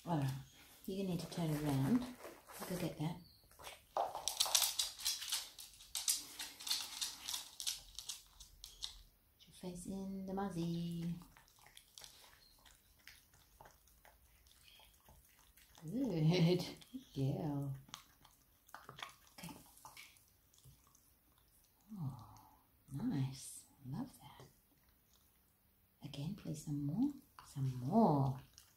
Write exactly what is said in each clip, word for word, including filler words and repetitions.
Alright, you're going to need to turn around. Go get that. Put your face in the muzzy. Good. Good girl. Okay. Oh, nice. Love that. Again, please, some more. Some more.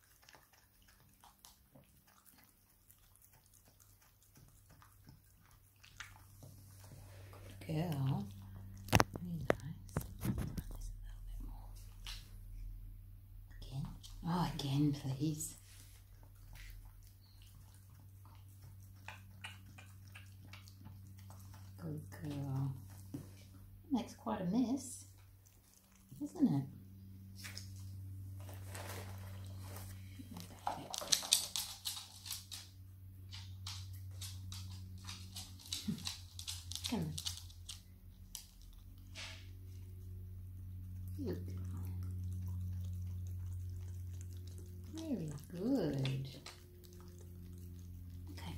Good girl. Very nice. There's a little bit more. Again. Oh, again, please. Good girl. Makes quite a mess, isn't it? Come on. Good. Very good. Okay.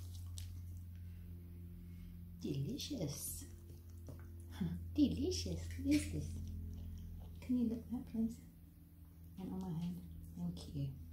Delicious. Delicious. What is this? Can you look that, please? And on my hand. Thank you.